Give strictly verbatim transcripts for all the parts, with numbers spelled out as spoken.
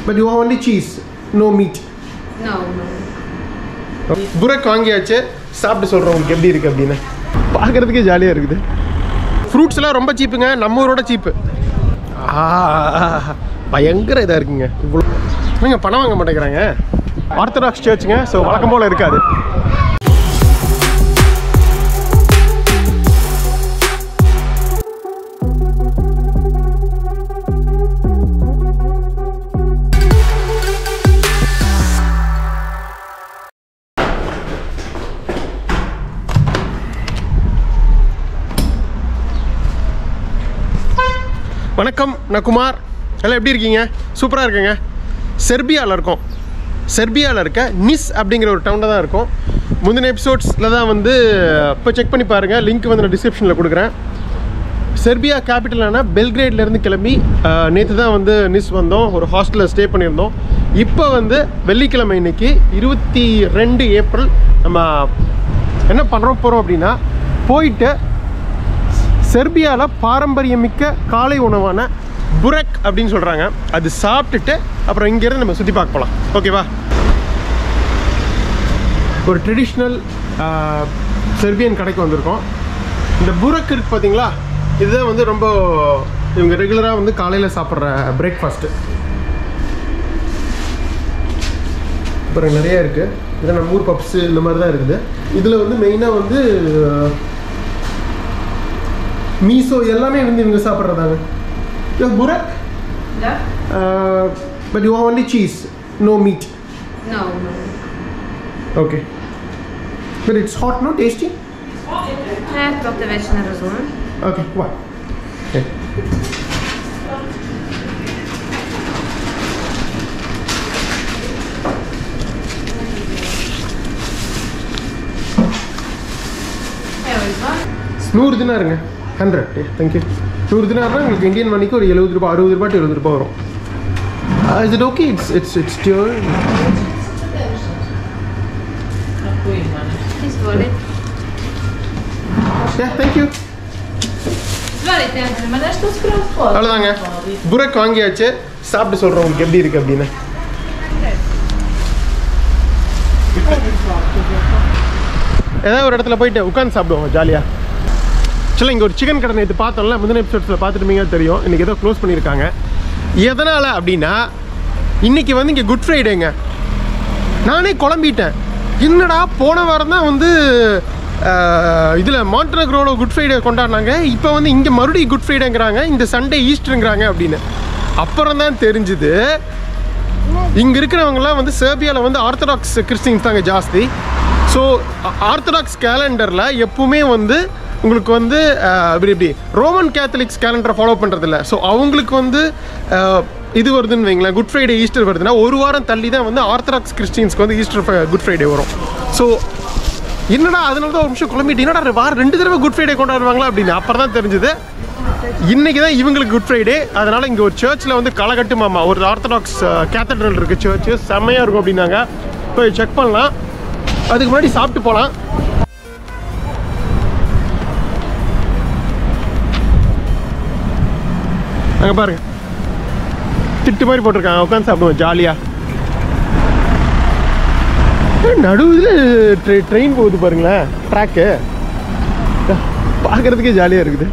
But you have only cheese, no meat. No, no. புரக் வாங்கியாச்சு, சாப்பிட்டு சொல்கிறோம் உங்களுக்கு எப்படி இருக்குது அப்படின்னு. பார்க்குறதுக்கே ஜாலியாக இருக்குது. ஃப்ரூட்ஸ் எல்லாம் ரொம்ப சீப்புங்க, நம்ம ஊரோட சீப்பு. பயங்கர இதாக இருக்குங்க. இவ்வளோ நீங்கள் பணம் வாங்க மாட்டேங்கிறாங்க. ஆர்த்தடாக்ஸ் சர்ச்சுங்க, ஸோ வழக்கம் போல் இருக்காது. வணக்கம், நான் குமார். எல்லாம் எப்படி இருக்கீங்க? சூப்பராக இருக்குங்க. செர்பியாவில் இருக்கோம். செர்பியாவில் இருக்க நிஸ் அப்படிங்கிற ஒரு டவுனில் தான் இருக்கும். முந்தின எபிசோட்ஸில் தான் வந்து இப்போ செக் பண்ணி பாருங்கள், லிங்க் வந்து நான் டிஸ்கிரிப்ஷனில் கொடுக்குறேன். செர்பியா கேபிட்டலான பெல்கிரேட்லேருந்து கிளம்பி நேற்று தான் வந்து நிஸ் வந்தோம். ஒரு ஹாஸ்டலில் ஸ்டே பண்ணியிருந்தோம். இப்போ வந்து வெள்ளிக்கிழமை இன்னைக்கு இருபத்தி ரெண்டு ஏப்ரல் நம்ம என்ன பண்ணுறோம் போகிறோம் அப்படின்னா, போயிட்டு செர்பியாவில் பாரம்பரியமிக்க காலை உணவான புரக் அப்படின்னு சொல்கிறாங்க, அது சாப்பிட்டுட்டு அப்புறம் இங்கேருந்து நம்ம சுற்றி பார்க்க போகலாம். ஓகேவா? ஒரு ட்ரெடிஷ்னல் செர்பியன் கடைக்கு வந்திருக்கோம். இந்த புரக் இருக்குது பார்த்தீங்களா, இதுதான் வந்து ரொம்ப இவங்க ரெகுலராக வந்து காலையில் சாப்பிட்ற பிரேக்ஃபாஸ்ட்டு. அப்புறம் நிறையா இருக்குது. இதில் நம்ம ஊர் பப்ஸு இந்த மாதிரி தான் இருக்குது. இதில் வந்து மெயினாக வந்து மீசோ எல்லாமே வந்து இவங்க சாப்பிட்றதாங்க. யூ ஹேவ் புரக்? Yeah. Uh, but you have only cheese, no meat. No, no. Okay. But it's hot, no? Tasty? Ne, dok te već ne razumem. Okay, what? Okay. Evo izvan. நூறு தினாருங்க, hundred. Thank you. நூறு தினார்னா உங்களுக்கு Indian மணிக்கு ஒரு எழுபது ரூபா, அறுபது ரூபா to எழுபது ரூபா வரும். Is it okay? It's it's it's still. Izvoli. Yeah, thank you. Izvolite, ima nešto skroz pod. அவ்வளோதாங்க, புரக் வாங்கியாச்சு, சாப்பிட்டு சொல்கிறோம் உங்களுக்கு எப்படி இருக்குது அப்படின்னு. ஏதாவது ஒரு இடத்துல போயிட்டு உட்காந்து சாப்பிடுவோம் ஜாலியாக. ஆக்சுவலாக இங்கே ஒரு சிக்கன் கடை நேற்று பார்த்தோம்ல, முந்தின எபிசோட்ஸில் பார்த்துட்டுமீங்க தெரியும். இன்றைக்கி ஏதோ க்ளோஸ் பண்ணியிருக்காங்க. எதனால் அப்படின்னா, இன்றைக்கி வந்து இங்கே குட் ஃப்ரைடேங்க. நானே குழம்பிட்டேன், என்னடா போன வாரம் தான் வந்து இதில் மாண்டனக்ரோட குட் ஃப்ரைடே கொண்டாடினாங்க, இப்போ வந்து இங்கே மறுபடியும் குட் ஃப்ரைடேங்கிறாங்க, இந்த சண்டே ஈஸ்டருங்கிறாங்க அப்படின்னு. அப்புறம் தான் தெரிஞ்சுது இங்கே இருக்கிறவங்கலாம் வந்து செர்பியாவில் வந்து ஆர்த்தடாக்ஸ் கிறிஸ்டின்ஸ் தாங்க ஜாஸ்தி. ஸோ ஆர்த்தடாக்ஸ் கேலண்டரில் எப்பவுமே வந்து உங்களுக்கு வந்து இப்படி இப்படி ரோமன் கேத்தலிக்ஸ் கேலண்டரை ஃபாலோ பண்ணுறதில்ல. ஸோ அவங்களுக்கு வந்து இது வருதுன்னு வைங்களேன், குட் ஃப்ரைடே ஈஸ்டர் வருதுன்னா ஒரு வாரம் தள்ளி தான் வந்து ஆர்த்தடாக்ஸ் கிறிஸ்டின்ஸ்க்கு வந்து ஈஸ்டர் குட் ஃப்ரைடே வரும். ஸோ என்னடா அதனால தான் ஒரு நிமிஷம் குழம்பிட்டு, என்னடா வாரம் ரெண்டு தடவை குட் ஃப்ரைடே கொண்டாடுவாங்களா அப்படின்னு. அப்புறம் தான் தெரிஞ்சுது இன்றைக்கி தான் இவங்களுக்கு குட் ஃப்ரைடே. அதனால் இங்கே ஒரு சர்ச்சில் வந்து களகட்டு மாமா ஒரு ஆர்த்தடாக்ஸ் கேத்தட்ரல் இருக்குது, சர்ச்சு செம்மையாக இருக்கும் அப்படின்னாங்க. போய் செக் பண்ணலாம். அதுக்கு முன்னாடி சாப்பிட்டு போகலாம். அங்கே பாருங்க, திட்டு மாதிரி போட்டிருக்காங்க, உட்காந்து சாப்பிடுவோம் ஜாலியாக. நடுவில் ட்ரெயின் போகுது பாருங்களேன், ட்ராக்கு பார்க்குறதுக்கே ஜாலியாக இருக்குது.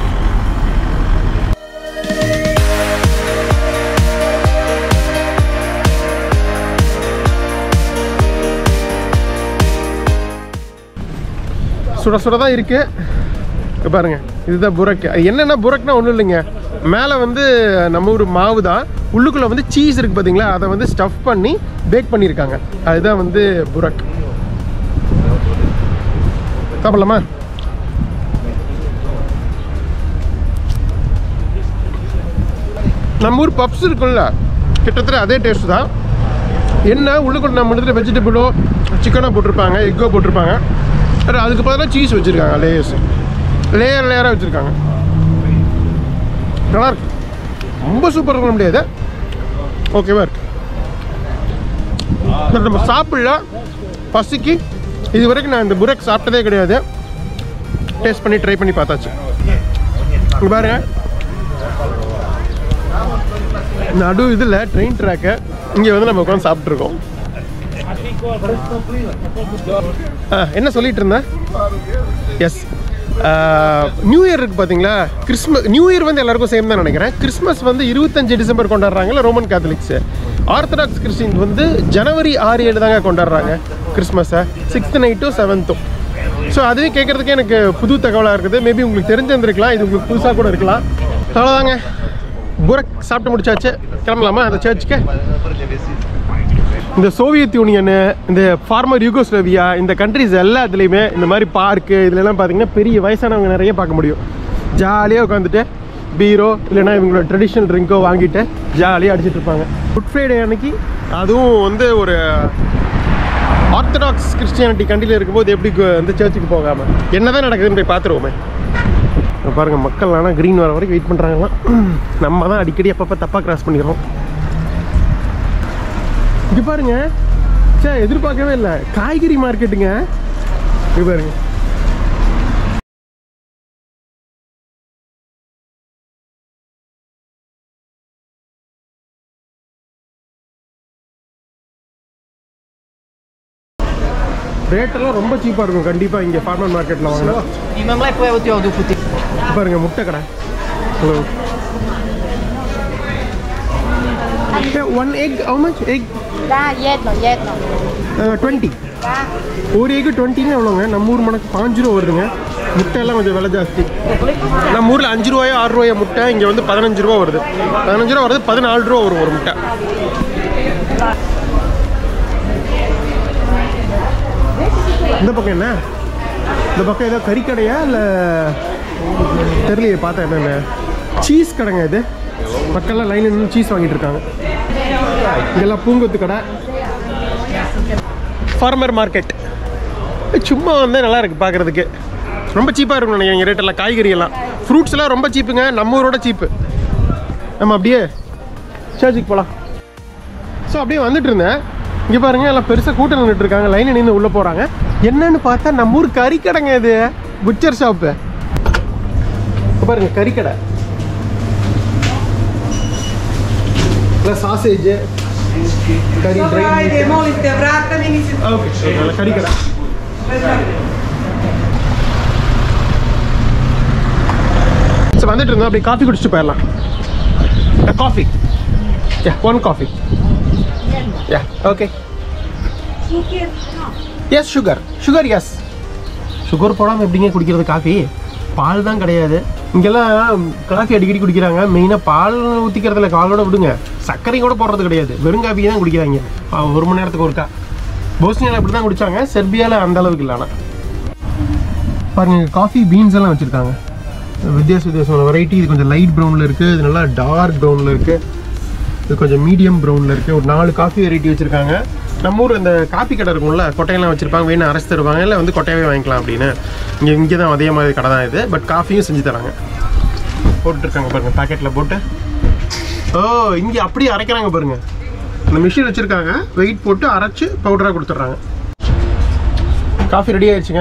சுட சுட தான் இருக்குது பாருங்கள். இதுதான் புரக். என்னென்னா புரக்னா ஒன்றும் இல்லைங்க, மேலே வந்து நம்ம ஊர் மாவு தான், உள்ளுக்குள்ளே வந்து சீஸ் இருக்குது பார்த்தீங்களா, அதை வந்து ஸ்டஃப் பண்ணி பேக் பண்ணியிருக்காங்க. அதுதான் வந்து புரக். சாப்பிடலாமா? நம்ம ஊர் பப்ஸ் இருக்குல்ல, கிட்டத்தட்ட அதே டேஸ்ட் தான். என்ன உள்ளுக்குள்ள நம்ம இடத்துல வெஜிடபிளோ சிக்கனோ போட்டிருப்பாங்க, எக்கோ போட்டிருப்பாங்க, அதுக்கு பதிலாக சீஸ் வச்சுருக்காங்க. லேயர்ஸ் லேயர் லேயராக வச்சுருக்காங்க. நல்லா இருக்கு, ரொம்ப சூப்பராக இருக்க முடியாது, ஓகேவா இருக்கு. நம்ம சாப்பிடலாம் பசிக்கு. இது வரைக்கும் நான் இந்த புரக் சாப்பிட்டதே கிடையாது. டேஸ்ட் பண்ணி ட்ரை பண்ணி பார்த்தாச்சு. இங்கே பாருங்க, நடு இதில் ட்ரெயின் ட்ராக்கை இங்கே வந்து நம்ம உட்காந்து சாப்பிட்ருக்கோம். என்ன சொல்லிட்டு இருந்தேன்? எஸ், நியூ இயர் இருக்குது பார்த்தீங்களா? கிறிஸ்மஸ் நியூ இயர் வந்து எல்லாருக்கும் சேம் தான் நினைக்கிறேன். கிறிஸ்மஸ் வந்து இருபத்தஞ்சு டிசம்பர் கொண்டாடுறாங்கல்ல ரோமன் கேத்தலிக்ஸு. ஆர்த்தடாக்ஸ் கிறிஸ்டின்ஸ் வந்து ஜனவரி ஆறு ஏழு தாங்க கொண்டாடுறாங்க கிறிஸ்மஸை, சிக்ஸ்த்து நைட்டும் செவன்த்தும். ஸோ அதுவே கேட்குறதுக்கே எனக்கு புது தகவலாக இருக்குது. மேபி உங்களுக்கு தெரிஞ்சிருந்துருக்கலாம், இது உங்களுக்கு புதுசாக கூட இருக்கலாம். அவ்வளோதாங்க, புரக் சாப்பிட்டு முடிச்சாச்சு. கிளம்பலாமா அந்த சர்ச்சுக்கு? இந்த சோவியத் யூனியனு, இந்த ஃபார்மர் யூகோஸ்லேவியா, இந்த கண்ட்ரிஸ் எல்லாத்துலேயுமே இந்த மாதிரி பார்க்கு இதுலலாம் பார்த்தீங்கன்னா பெரிய வயசானவங்க நிறைய பார்க்க முடியும். ஜாலியாக உட்காந்துட்டு பீரோ இல்லைன்னா இவங்களோட ட்ரெடிஷ்னல் ட்ரிங்கோ வாங்கிட்டு ஜாலியாக அடிச்சிட்டு இருப்பாங்க. குட் ஃப்ரைடே அன்னைக்கு, அதுவும் வந்து ஒரு ஆர்த்தடாக்ஸ் கிறிஸ்டியானிட்டி கண்ட்ரியில் இருக்கும்போது எப்படி வந்து சர்ச்சுக்கு போகாமல் என்ன தான் நடக்குதுன்னு போய் பார்த்துருவோமே. பாருங்கள், மக்கள் ஆனால் க்ரீன் வர வரைக்கும் வெயிட் பண்ணுறாங்களாம். நம்ம தான் அடிக்கடி அப்பப்போ தப்பாக கிராஸ் பண்ணிடுறோம். இது பாருங்க, சே எதிர்பார்க்கவே இல்லை, காய்கறி மார்க்கெட்டுங்க. இது பாருங்க, ரேட்டெல்லாம் ரொம்ப சீப்பாக இருக்கும் கண்டிப்பாக இங்கே ஃபார்மர் மார்க்கெட்டில் வாங்கினா. பாருங்க, முட்டை கடை. Hello, one egg how much? Egg twenty. ஒரு எக்கு டுவெண்ட்டின்னு எவ்வளோங்க? நம்ம ஊர் மணக்கு பாஞ்சு ரூபா வருதுங்க. முட்டை எல்லாம் கொஞ்சம் விலை ஜாஸ்தி. நம்ம ஊரில் அஞ்சு ரூபாயோ ஆறு ரூபாயோ முட்டை, இங்கே வந்து பதினஞ்சு ரூபா வருது. பதினஞ்சு ரூபா வருது, பதினாலு ரூபா வரும் ஒரு முட்டை. இந்த பக்கம் என்ன? இந்த பக்கம் ஏதோ கறிக்கடையா இல்லை தெரியலையே, பார்த்தா என்னென்ன சீஸ் கடைங்க இது. மக்கள்லாம் லைனில் நின்று சீஸ் வாங்கிட்டு இருக்காங்க. இதெல்லாம் பூங்கொத்து கடை, ஃபார்மர் மார்க்கெட். சும்மா வந்து நல்லா இருக்குது பார்க்குறதுக்கு. ரொம்ப சீப்பாக இருக்கும் நினைக்கிறேன் ரேட்டெல்லாம். காய்கறி எல்லாம், ஃப்ரூட்ஸ் எல்லாம் ரொம்ப சீப்புங்க, நம்ம ஊரோட சீப்பு. நம்ம அப்படியே சர்ச்சுக்கு போகலாம். ஸோ அப்படியே வந்துட்டு இருந்தேன். இங்கே பாருங்கள், எல்லாம் பெருசாக கூட்டம் நின்றுட்டு இருக்காங்க, லைனை நின்று உள்ளே போகிறாங்க. என்னன்னு பார்த்தா நம்ம ஊர் கறிக்கடைங்க இது, புச்சர் ஷாப்பு. பாருங்க, கறிக்கடை, சாசேஜ், கறி, கறிக்கடை. ஸோ வந்துட்டு இருந்தோம், அப்படி காஃபி குடிச்சிட்டு போயிடலாம். Coffee, yeah one coffee. Yeah okay. Yes sugar, sugar yes. Sugar போடாமல் எப்படிங்க குடிக்கிறது காஃபி? பால் தான் கிடையாது. இங்கெல்லாம் காஃபி அடிக்கடி குடிக்கிறாங்க. மெயினாக பால் ஊற்றிக்கிறதுல காலோட விடுங்க, சர்க்கரை கூட போடுறது கிடையாது. வெறும் காஃபி தான் குடிக்கிறாங்க ஒரு மணி நேரத்துக்கு ஒருக்கா. போஸ்னியாவில் அப்படி தான் குடித்தாங்க, செர்பியாவில் அந்த அளவுக்கு இல்லை. ஆனால் பாருங்கள், காஃபி பீன்ஸ் எல்லாம் வச்சுருக்காங்க, வித்தியாச வித்தியாசமான வெரைட்டி. இது கொஞ்சம் லைட் ப்ரௌனில் இருக்குது, இது நல்லா டார்க் ப்ரௌனில் இருக்குது, இது கொஞ்சம் மீடியம் ப்ரௌனில் இருக்குது. ஒரு நாலு காஃபி வெரைட்டி வச்சுருக்காங்க. நம்ம ஊர் இந்த காஃபி கடை இருக்கும்ல, கொட்டையெல்லாம் வச்சுருப்பாங்க, வேணும் அரைச்சி தருவாங்க, இல்லை வந்து கொட்டையாவே வாங்கிக்கலாம் அப்படின்னு. இங்கே இங்கே தான் அதே மாதிரி கடை தான் இது. பட் காஃபியும் செஞ்சு தராங்க, போட்டுருக்காங்க பாருங்கள், பேக்கெட்டில் போட்டு. ஓ, இங்கே அப்படியே அரைக்கிறாங்க பாருங்கள். இந்த மிஷின் வச்சுருக்காங்க, வெயிட் போட்டு அரைச்சி பவுடராக கொடுத்துட்றாங்க. காஃபி ரெடி ஆயிடுச்சுங்க.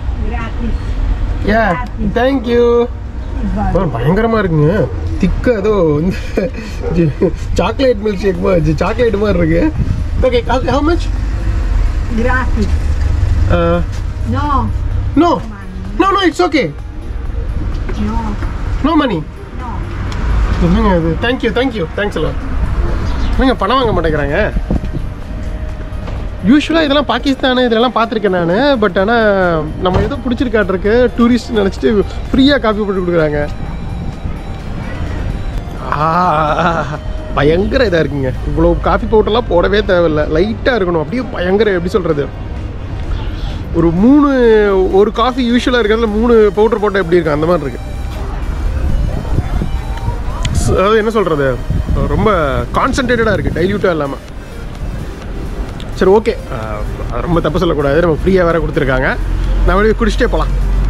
Ah thank you. பயங்கரமாக இருக்குங்க, திக்காக ஏதோ சாக்லேட் மில்க் ஷேக் மாதிரி, சாக்லேட் மாதிரி இருக்கு. Okay, how much? Gratis. Uh, No. No. No, no, it's okay. No. No money. No. என்னங்க இது? Thank you, thank you. Thanks a lot. என்னங்க பணம் வாங்க மாட்டேங்கிறாங்க? யூஸ்வலாக இதெல்லாம் பாகிஸ்தானு இதெல்லாம் பார்த்துருக்கேன் நான். பட் ஆனால் நம்ம ஏதோ பிடிச்சிருக்காட்டிருக்கு, டூரிஸ்ட் நினச்சிட்டு ஃப்ரீயாக காஃபி போட்டு கொடுக்குறாங்க. பயங்கர இதாக இருக்குங்க. இவ்வளோ காஃபி பவுடர்லாம் போடவே தேவையில்லை, லைட்டாக இருக்கணும். அப்படியே பயங்கர எப்படி சொல்கிறது, ஒரு மூணு ஒரு காஃபி யூஸ்வலாக இருக்கிறதுல மூணு பவுடர் போட்டால் எப்படி இருக்கு அந்த மாதிரி இருக்கு. அதாவது என்ன சொல்கிறது, ரொம்ப கான்சன்ட்ரேட்டடாக இருக்குது, டைல்யூட்டாக இல்லாமல். சரி ஓகே, ரொம்ப தப்பு சொல்லக்கூடாது, நம்ம ஃப்ரீயாக வேறு கொடுத்துருக்காங்க. நான் வெளியே குடிச்சிட்டே போகலாம்.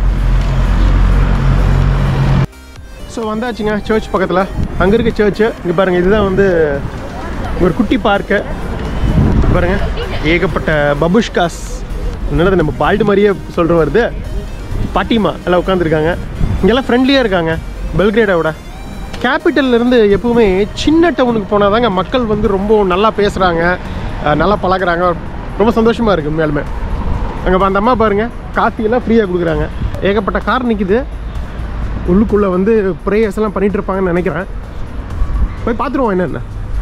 ஸோ வந்தாச்சுங்க சர்ச் பக்கத்தில். அங்கே இருக்க சர்ச்சு இங்கே பாருங்கள். இதுதான் வந்து ஒரு குட்டி பார்க்கு பாருங்கள். ஏகப்பட்ட பபுஷ்காஸ், என்னது நம்ம பால்டு மாதிரியே சொல்கிற வருது, பாட்டிமா எல்லாம் உட்காந்துருக்காங்க. இங்கெல்லாம் ஃப்ரெண்ட்லியாக இருக்காங்க பெல்கிரேடோட. கேபிட்டல்லேருந்து எப்பவுமே சின்ன டவுனுக்கு போனால் தாங்க மக்கள் வந்து ரொம்ப நல்லா பேசுகிறாங்க, நல்லா பழகுறாங்க. ரொம்ப சந்தோஷமாக இருக்குது உண்மையாலுமே. அங்கே அந்த அம்மா பாருங்கள், காஃபியெல்லாம் ஃப்ரீயாக கொடுக்குறாங்க. ஏகப்பட்ட கார் நிற்கிது. உள்ளுக்குள்ளே வந்து ப்ரேயர்ஸ் எல்லாம் பண்ணிகிட்டு இருப்பாங்கன்னு நினைக்கிறேன். போய் பார்த்துருவோம் என்னென்ன.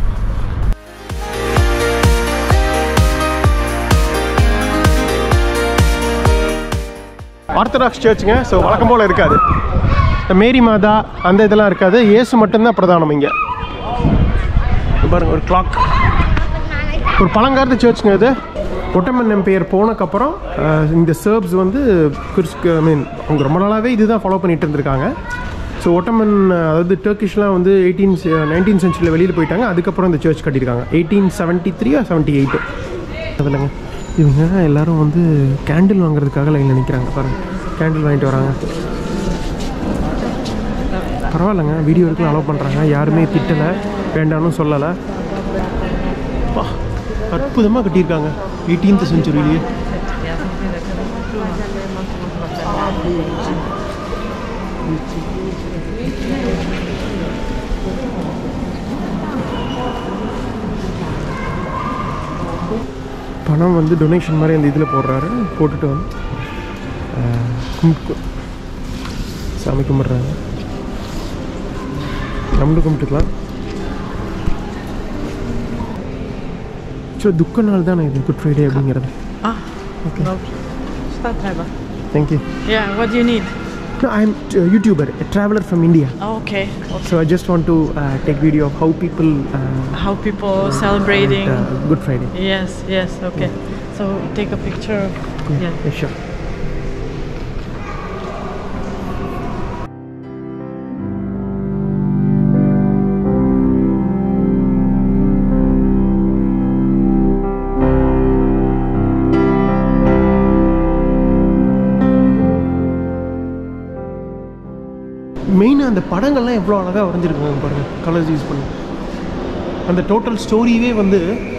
ஆர்த்தடாக்ஸ் சர்ச்சுங்க. ஸோ வழக்கம் போல் இருக்காது. மேரி மாதா அந்த இதெல்லாம் இருக்காது. இயேசு மட்டும்தான் பிரதானம் இங்கே. பாருங்கள், ஒரு கிளாக், ஒரு பழங்காலத்து சர்ச்சுங்க இது. ஒட்டமன் எம்பையர் போனக்கப்புறம் இந்த சர்ப்ஸ் வந்து கிறிஸ்து ஐ மீன் அவங்க ரொம்ப நாளாகவே இதுதான் ஃபாலோ பண்ணிகிட்டு இருந்திருக்காங்க. ஸோ ஒட்டமன் அதாவது டர்க்கிஷ்லாம் வந்து எயிட்டீன் நைன்டீன் சென்ச்சுரியில் வெளியில் போயிட்டாங்க. அதுக்கப்புறம் இந்த சர்ச் கட்டியிருக்காங்க eighteen seventy three seventy eight அதில்ங்க. இவங்க எல்லோரும் வந்து கேண்டில் வாங்குறதுக்காக லைனில் நிற்கிறாங்க. பாருங்கள், கேண்டில் வாங்கிட்டு வராங்க. பரவாயில்லைங்க, வீடியோ எடுக்கலாம் அலோவ் பண்ணுறாங்க. யாருமே திட்டலை, வேண்டாம்னு சொல்லலை. பா, அற்புதமாக கட்டியிருக்காங்க எயிட்டீன்த் செஞ்சுரியிலேயே. பணம் வந்து டொனேஷன் மாதிரி அந்த இதில் போடுறாரு. போட்டுட்டு வந்து கும்பிட்டு சாமி கும்பிட்றாங்க. நம்மளும் கும்பிட்டுக்கலாம். ஸோ துக்க நாள் தானே இது, குட் ஃப்ரைடே அப்படிங்கிறது. Ah, okay. Šta treba? Thank you. Yeah, what do you need? No, I'm a YouTuber, a traveler from India. Oh, okay. okay. So I just want to uh, take video of how people uh, How people celebrating. uh, Good Friday. Yes, yes, okay. So take a picture. Yeah, Yeah. yeah, sure. மெயினாக அந்த படங்கள்லாம் எவ்வளோ அழகாக வரைஞ்சிருக்காங்க பாருங்கள், colours use பண்ணி. அந்த total ஸ்டோரியே வந்து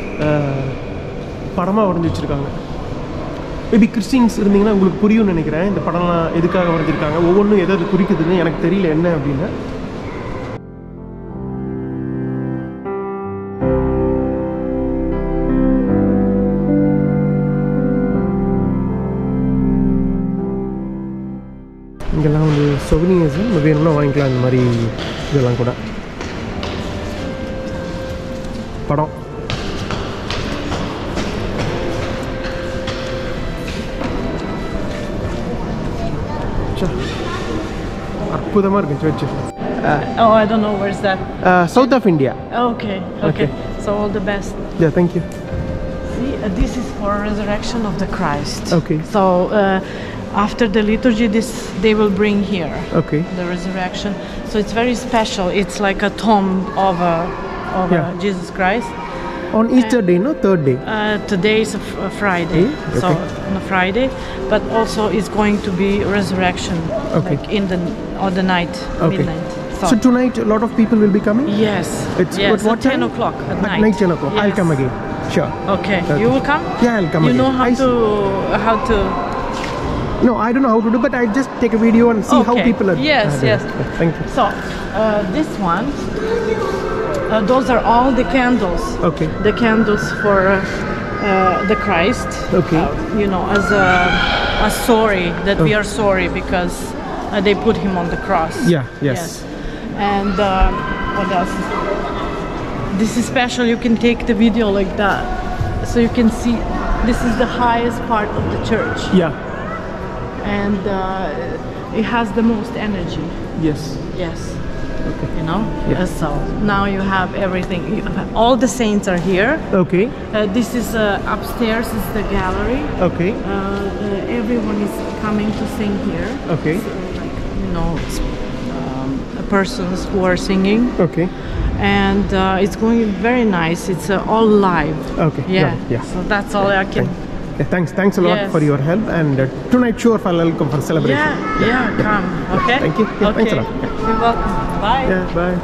படமாக வரைஞ்சி வச்சுருக்காங்க. மேபி கிறிஸ்டின்ஸ் இருந்தீங்கன்னா உங்களுக்கு புரியும்னு நினைக்கிறேன். இந்த படம்லாம் எதுக்காக வரைஞ்சிருக்காங்க, ஒவ்வொன்றும் எதாவது குறிக்குதுன்னு எனக்கு தெரியல என்ன அப்படின்னு. இங்கெல்லாம் வந்து சொவினியர்ஸ் வேணும்னா வாங்கிக்கலாம். இந்த மாதிரி இதெல்லாம் கூட படம். அற்புதமாக இருக்கு church. Oh, I don't know where's that. South of India. Okay, okay. Okay. So all the best. Yeah, thank you. See, uh, this is for resurrection of the Christ. Okay. So uh, after the liturgy, this they will bring here. Okay. The resurrection. So it's very special. It's like a tomb of a, of Yeah. a Jesus Christ. On Easter day, no? Third day. Uh, today is a, f- a Friday, Mm, so okay. on a Friday, but also it's going to be resurrection, Okay. like in the or the night, Okay. midnight. So tonight a lot of people will be coming? Yes, It's yes, at what at ten time? o'clock at, At night. night ten o'clock. I'll Yes. come again. Sure. Okay. Okay. You will come? Yeah, I'll come You again. know how I to how to. No, I don't know how to do, but I'll just take a video and see how Okay. people are. Yes, are doing. yes. Yeah, thank you. So uh, this one, uh, those are all the candles. Okay. The candles for uh, uh, the Christ. Okay. Uh, you know, as a, a sorry that we Oh. are sorry because uh, they put him on the cross. Yeah, yes. And uh, what else? This is special. You can take the video like that, so you can see. This is the highest part of the church, Yeah. and uh, it has the most energy. Yes. Yes. Okay. You know. Yeah. Uh, so now you have everything. You have, all the saints are here. Okay. Uh, this is uh, upstairs. Is the gallery. Okay. Uh, uh, everyone is coming to sing here. Okay. So, like, you know, s- um, persons who are singing, Okay. and uh, it's going very nice. It's uh, all live. Okay, Yeah. got it, yeah. So that's all I can. Yeah, thanks. Thanks a lot Yes. for your help. And uh, tonight, sure, I'll come for celebration. Yeah. Yeah. Come. Okay. Thank you. Yeah, okay. thanks a lot. You're welcome. Bye. Yeah, bye.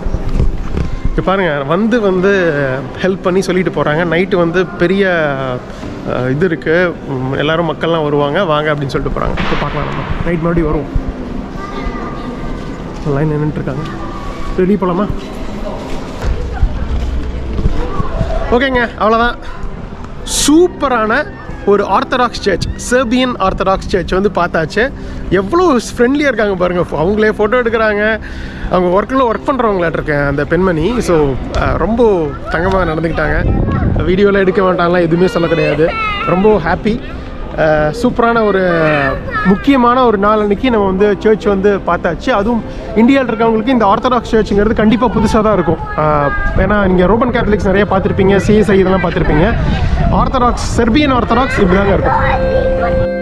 இப்போ பாருங்கள், வந்து வந்து help பண்ணி சொல்லிட்டு போகிறாங்க. Night வந்து பெரிய அஹ், இது இருக்குது, எல்லோரும் மக்கள்லாம் வருவாங்க, வாங்க அப்படின்னு சொல்லிட்டு போகிறாங்க. இப்போ பார்க்கலாம், நம்ம நைட் மறுபடியும் வருவோம். லைன் நின்றுட்டுருக்காங்க. வெளியே போகலாமா? ஓகேங்க, அவ்வளோதான். சூப்பரான ஒரு Orthodox church, Serbian Orthodox church வந்து பார்த்தாச்சு. எவ்வளோ ஃப்ரெண்ட்லியாக இருக்காங்க பாருங்கள். அவங்களே ஃபோட்டோ எடுக்கிறாங்க. அவங்க ஒர்க்கில் ஒர்க் பண்ணுறவங்களாட்ட இருக்கேன் அந்த பெண்மணி. ஸோ ரொம்ப தங்கமாக நடந்துக்கிட்டாங்க. வீடியோவில் எடுக்க வேண்டாம்லாம் எதுவுமே சொல்ல கிடையாது. ரொம்ப ஹாப்பி. சூப்பரான ஒரு முக்கியமான ஒரு நாள் அன்றைக்கி நம்ம வந்து சர்ச் வந்து பார்த்தாச்சு. அதுவும் இந்தியாவில் இருக்கவங்களுக்கு இந்த ஆர்த்தடாக்ஸ் சர்ச்சுங்கிறது கண்டிப்பாக புதுசாக தான் இருக்கும். ஏன்னா நீங்கள் ரோமன் கேத்தலிக்ஸ் நிறைய பார்த்துருப்பீங்க, சிஎஸ்ஐ இதெல்லாம் பார்த்துருப்பீங்க. ஆர்த்தடாக்ஸ், செர்பியன் ஆர்த்தடாக்ஸ் இப்படி தாங்க இருக்கும்.